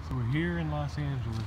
So we're here in Los Angeles.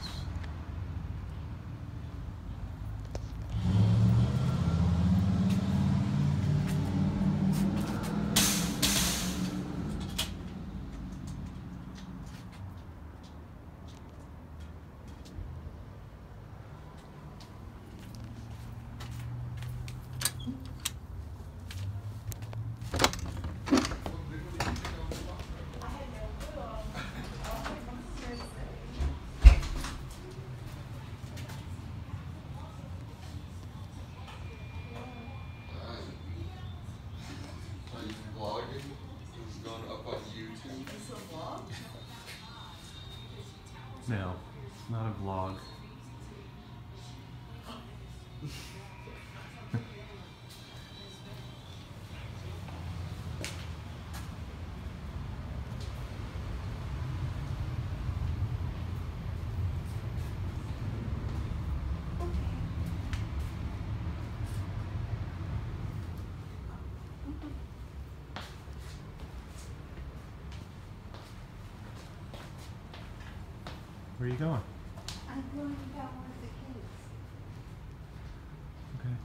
No, it's not a vlog. Where are you going? I'm going to get one of the kids. Okay.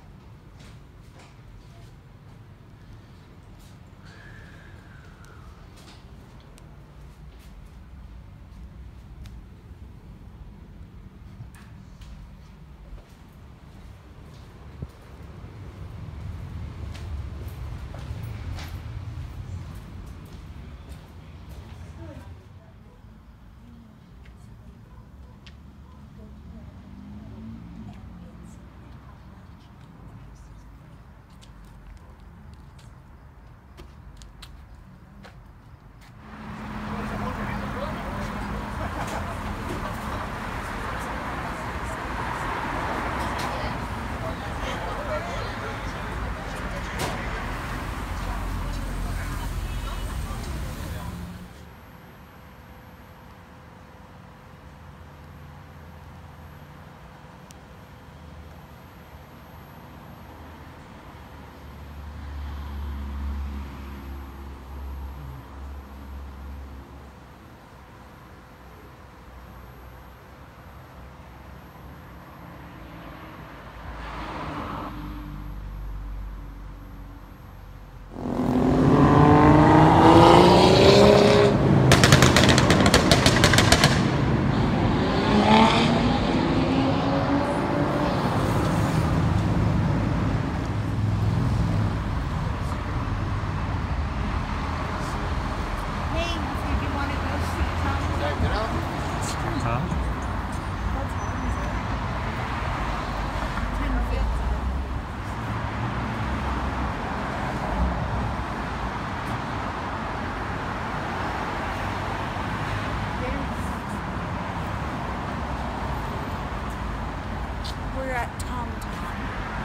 We're at Tom Tom.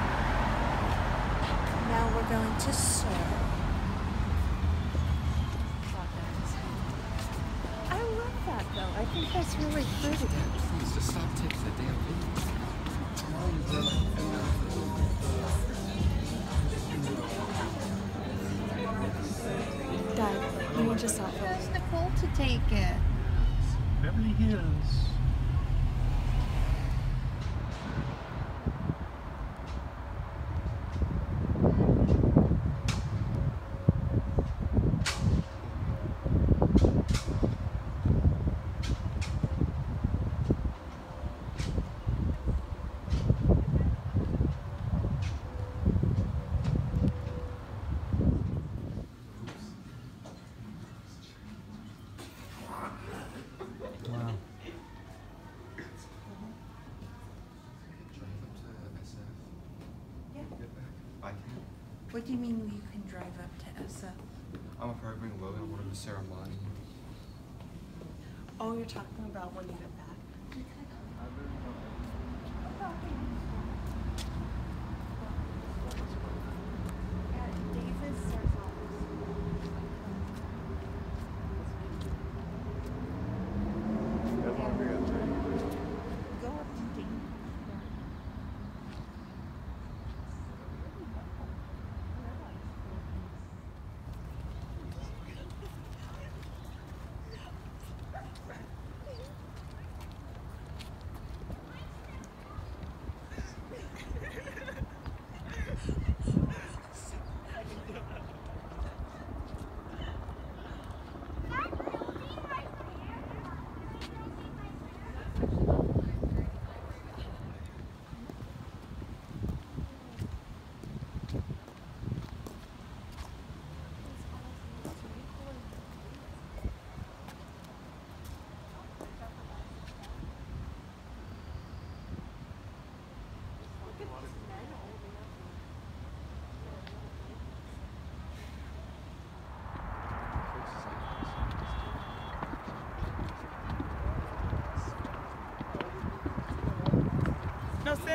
Now we're going to serve. I love that though. I think that's really pretty. Please just stop taking the damn video. Dad, you want your cell phone? Where's Nicole to take it? Beverly Hills. Wow. Yeah. I can. What do you mean you can drive up to SF? I'm afraid bring Logan to one of the ceremony. Oh, you're talking about when you get back? Go up to Davis.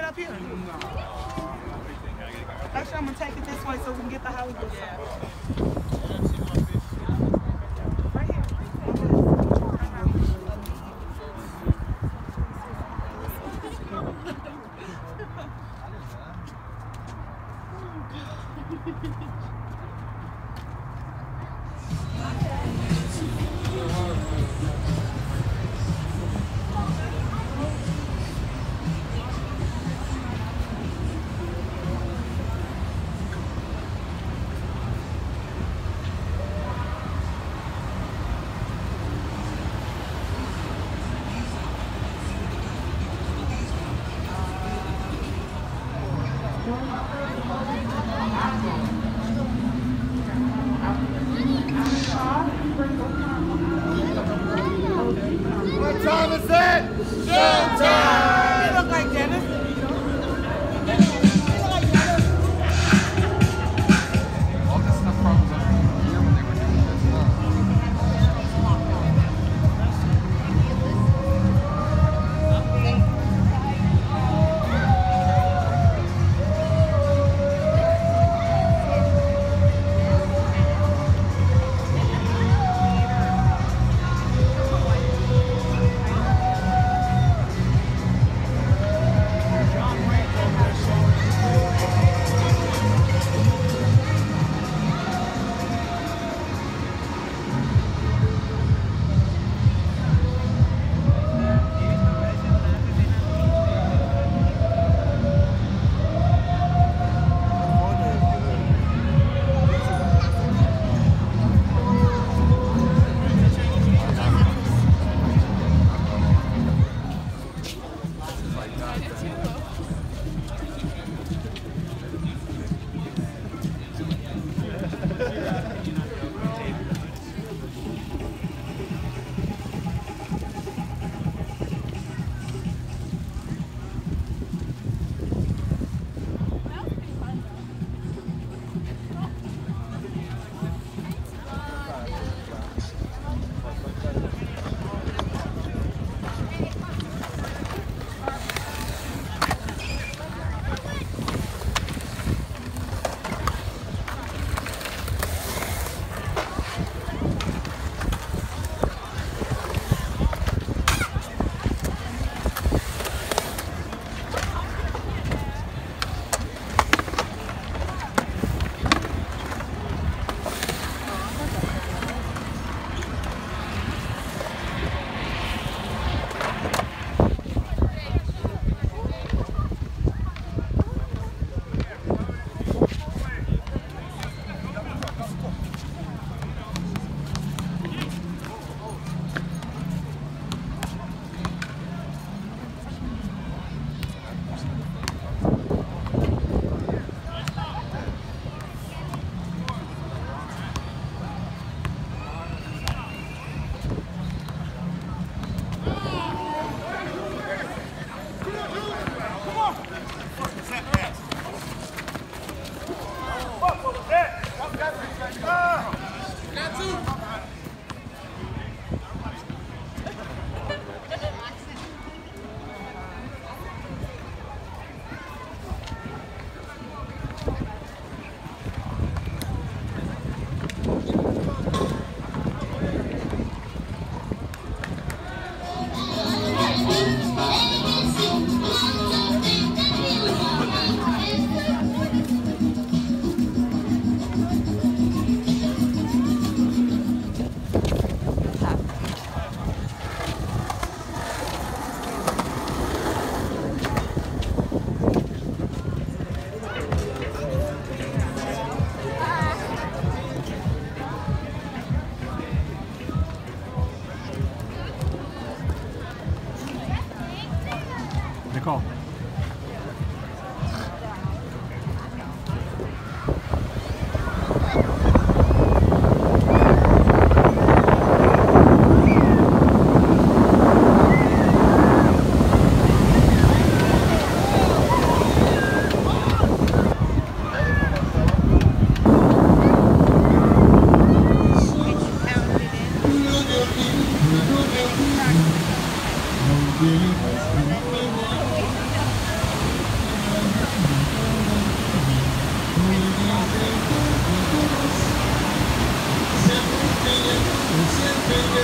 up here. Actually, I'm gonna take it this way so we can get the Hollywood side. Right here.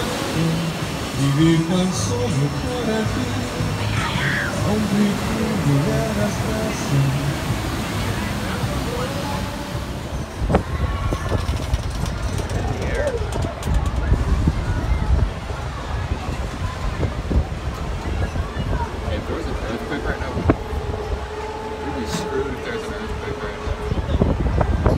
Vivir tan solo para ti, amplitud las cosas. If there was an earthquake right now, we'd be screwed if there's an earthquake right now.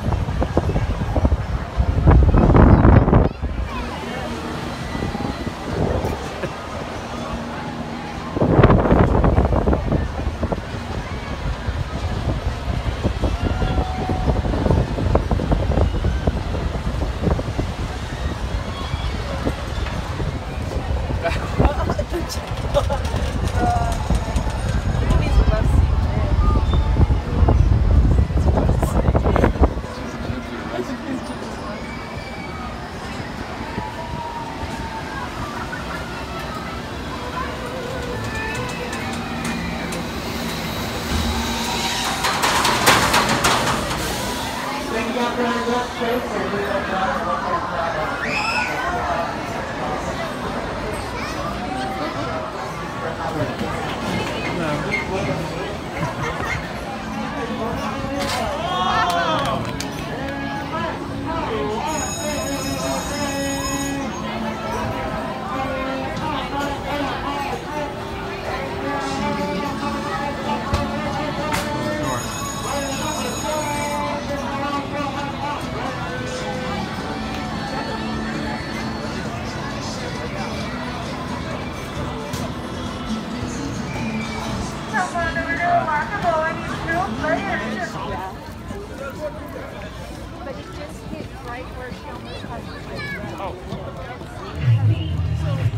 But it just hit right where she almost touched it. Oh.